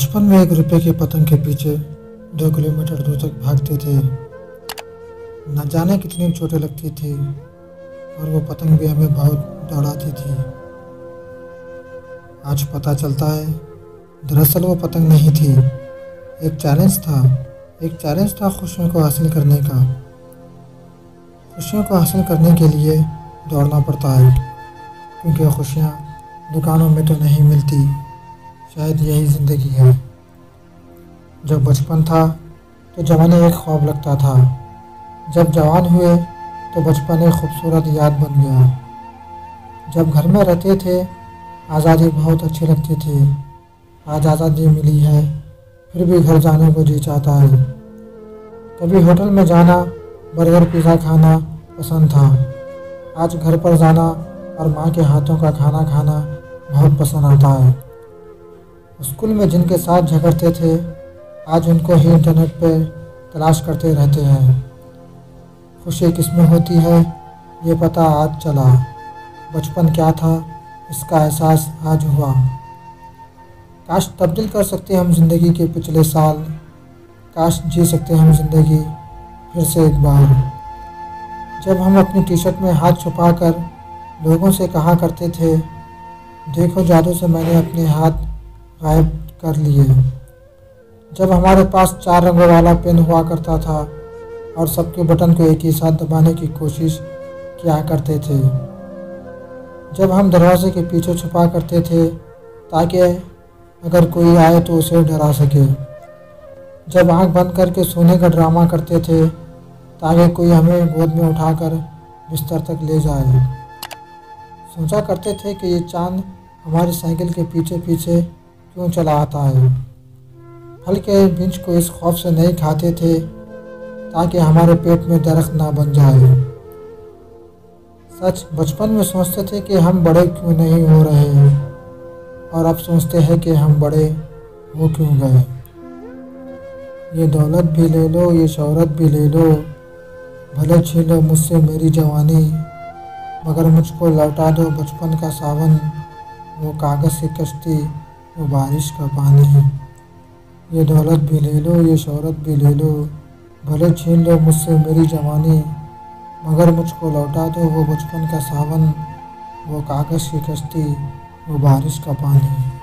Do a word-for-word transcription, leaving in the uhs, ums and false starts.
बचपन में एक रुपए की पतंग के पीछे दो किलोमीटर दूर तक भागते थे। न जाने कितनी चोटें लगती थी और वो पतंग भी हमें बहुत दौड़ाती थी। आज पता चलता है दरअसल वो पतंग नहीं थी, एक चैलेंज था एक चैलेंज था खुशियों को हासिल करने का। खुशियों को हासिल करने के लिए दौड़ना पड़ता है, क्योंकि खुशियाँ दुकानों में तो नहीं मिलती। शायद यही ज़िंदगी है। जब बचपन था तो जवानी एक ख्वाब लगता था, जब जवान हुए तो बचपन एक खूबसूरत याद बन गया। जब घर में रहते थे आज़ादी बहुत अच्छी लगती थी। आज आज़ादी मिली है फिर भी घर जाने को जी चाहता है। कभी होटल में जाना, बर्गर पिज़्ज़ा खाना पसंद था। आज घर पर जाना और माँ के हाथों का खाना खाना बहुत पसंद आता है। स्कूल में जिनके साथ झगड़ते थे आज उनको ही इंटरनेट पर तलाश करते रहते हैं। खुशी किसमें होती है ये पता आज चला। बचपन क्या था इसका एहसास आज हुआ। काश तब्दील कर सकते हम ज़िंदगी के पिछले साल, काश जी सकते हम ज़िंदगी फिर से एक बार। जब हम अपनी टी शर्ट में हाथ छुपाकर लोगों से कहा करते थे, देखो जादू से मैंने अपने हाथ गायब कर लिए। जब हमारे पास चार रंगों वाला पेन हुआ करता था और सबके बटन को एक ही साथ दबाने की कोशिश किया करते थे। जब हम दरवाजे के पीछे छुपा करते थे ताकि अगर कोई आए तो उसे डरा सके। जब आंख बंद करके सोने का ड्रामा करते थे ताकि कोई हमें गोद में उठाकर बिस्तर तक ले जाए। सोचा करते थे कि ये चांद हमारी साइकिल के पीछे पीछे क्यों चला आता है। फल के बीज को इस खौफ से नहीं खाते थे ताकि हमारे पेट में दरख्त ना बन जाए। सच बचपन में सोचते थे कि हम बड़े क्यों नहीं हो रहे हैं, और अब सोचते हैं कि हम बड़े हो क्यों गए। ये दौलत भी ले लो, ये शोहरत भी ले लो, भले छीन लो मुझसे मेरी जवानी, मगर मुझको लौटा दो बचपन का सावन, वो कागज़ की कश्ती, वो बारिश का पानी। ये दौलत भी ले लो, ये शोहरत भी ले लो, भले छीन लो मुझसे मेरी जवानी, मगर मुझको लौटा दो वो बचपन का सावन, वो कागज़ की कश्ती, वो बारिश का पानी।